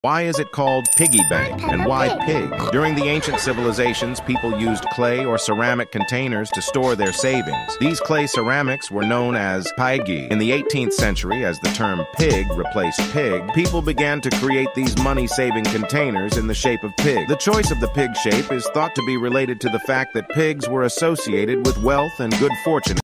Why is it called piggy bank, and why pig? During the ancient civilizations, people used clay or ceramic containers to store their savings. These clay ceramics were known as Piggy. In the 18th century, as the term pig replaced pig, people began to create these money-saving containers in the shape of pig. The choice of the pig shape is thought to be related to the fact that pigs were associated with wealth and good fortune.